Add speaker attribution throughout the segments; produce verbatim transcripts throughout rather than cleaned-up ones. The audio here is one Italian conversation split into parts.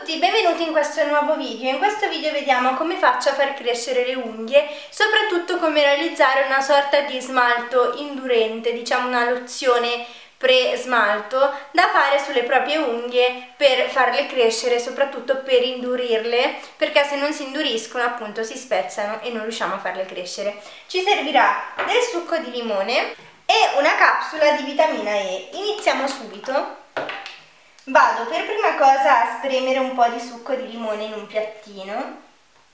Speaker 1: tutti, benvenuti in questo nuovo video. In questo video vediamo come faccio a far crescere le unghie, soprattutto come realizzare una sorta di smalto indurente, diciamo una lozione pre-smalto da fare sulle proprie unghie per farle crescere, soprattutto per indurirle, perché se non si induriscono appunto si spezzano e non riusciamo a farle crescere. Ci servirà del succo di limone e una capsula di vitamina E. Iniziamo subito. Vado per prima cosa a spremere un po' di succo di limone in un piattino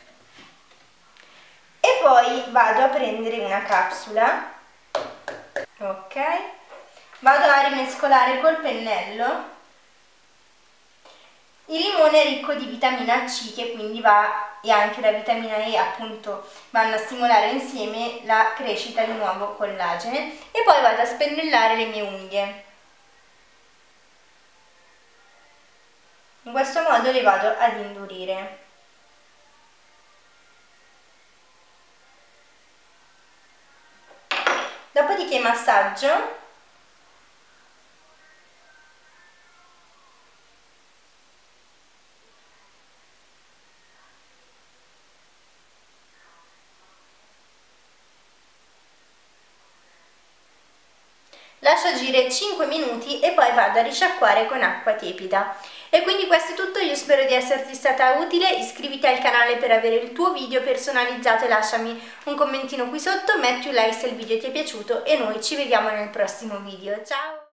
Speaker 1: e poi vado a prendere una capsula, ok, vado a rimescolare col pennello. Il limone è ricco di vitamina C, che quindi va, e anche la vitamina E appunto, vanno a stimolare insieme la crescita di nuovo collagene, e poi vado a spennellare le mie unghie. In questo modo le vado ad indurire. Dopodiché massaggio. Lascio agire cinque minuti e poi vado a risciacquare con acqua tiepida. E quindi questo è tutto, io spero di esserti stata utile. Iscriviti al canale per avere il tuo video personalizzato e lasciami un commentino qui sotto, metti un like se il video ti è piaciuto e noi ci vediamo nel prossimo video. Ciao!